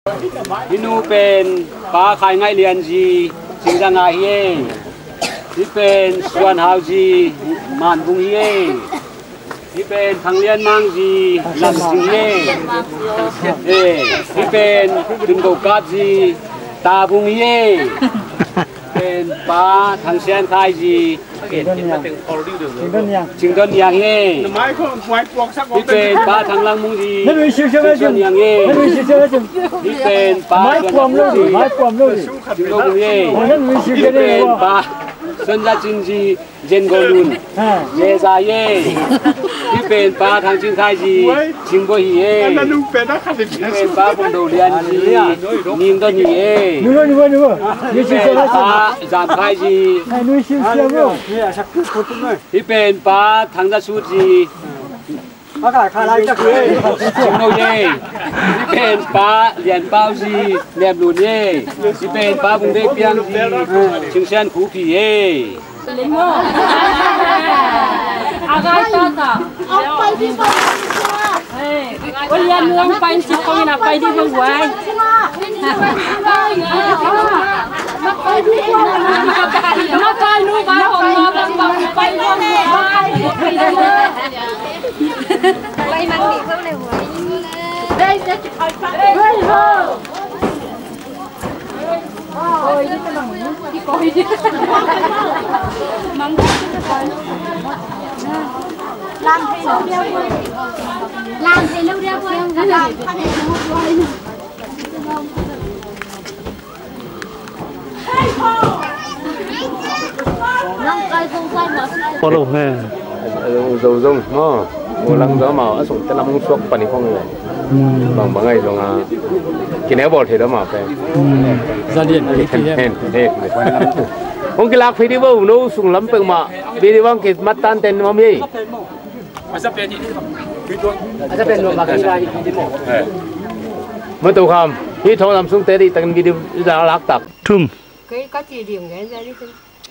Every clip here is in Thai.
ที่นูเป็นปลาขายง่ายเรียนจีจิงจังไงเย่ที่เป็นส่วนหาวจีมันบุงเย่ที่เป็นทางเลียนมังจีลำจิงเย่ที่เป็นดึงโกกัดจีตาบุงเย่เป็นปลาทางเชียนไทยจีจิงต้นยางเย่ที่เป็นปลาทางลังมุงจีจิงต้นยางเย่ที่เป็นปลาส่วนหาวจีจิงโกบุงเย่ที่เป็นปลาส่วนละจินจีเจนโกลุนเยซาเย่ที่เป็นปลาทางจินไทยจีจิงโกฮีเย่ที่เป็นปลาบุญโดเลียนจีนิมต้นเย่ที่เป็นปลาจามไทยจีที่เป็นปลาทางดัชชูจีจิงโนเย่ที่เป็นปลาเหรียญเป้าจีเหรียญหลุนเย่ที่เป็นปลาบุงเด็กเปียงจีชิงเชียนคูผีเย่อาไกตาตาไปที่บ้านวันยันลงไปสิเขาไม่นับไปที่บ้านไว้นับไปที่บ้านนับไปนู่นบ้านของเราบ้านไปบ้านไปมันดีเท่าไหร่หัวได้จะไปไปเฮ้ยโอ้ยนี่เป็นอะไรที่ก้อยมังlàm thì lâu đeo thôi làm thì lâu đeo thôi làm phát hiện một rồi năm cây không cây mà có đâu ha dầu dông nó một lần đó mà ở sủng cái năm suốt phần này không người bằng ngày rồi à khi nếu bỏ thì đó mà phải gia đình không cái lạc phải đi vào nó sủng lắm bằng mà đi đi bằng cái mắt tan tên mà gì mới tụ không khi thằng làm xuống tế đi tận cái đi ra lạc tặc thum cái có chỉ điểm cái ra đi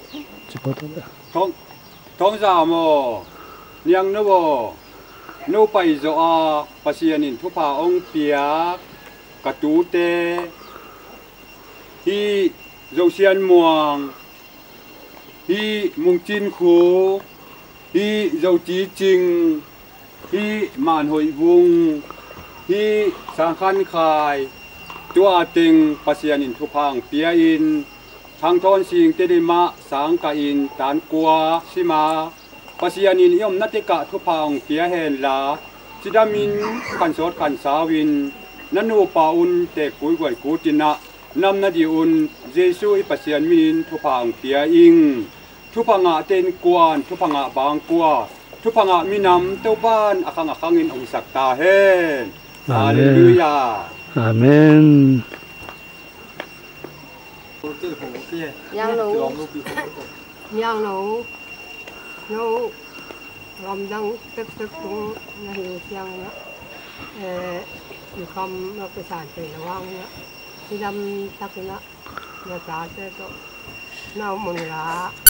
thong sao mà nhang nó bộ nó bay rồi bác sĩ nhìn thuốc phá ông bia cả tú tê hi dầu xiên muang hi mung chín khô hi dầu chí trình hi màn hội vùng hi sang khăn khaiตัวติงปัสยานินทุพังเปียอินทางทอนสิงเตดิมะสังกาอินตานกัวสิมาปัสยานินยมนัติกะทุพังเปียเฮนลาจิดามินขันสดขันสาวินนันูปาอุนเตกุยกวยกูตินะนำนาดีอุนเจสุอิปัสยามินทุพังเปียอิงทุพังะเตนกวนทุพังะบางกัวทุพังะมินำเต้าบ้านอาคังอินองศักตาเฮนฮาเลลูยาอาเมนยังหนูลำดังตึกตรงนั่นอยู่เชียงนะอยู่คำเราไปสานเป็นระวังนะที่ดำตักนะภาษาเจ้าน้ามุนละ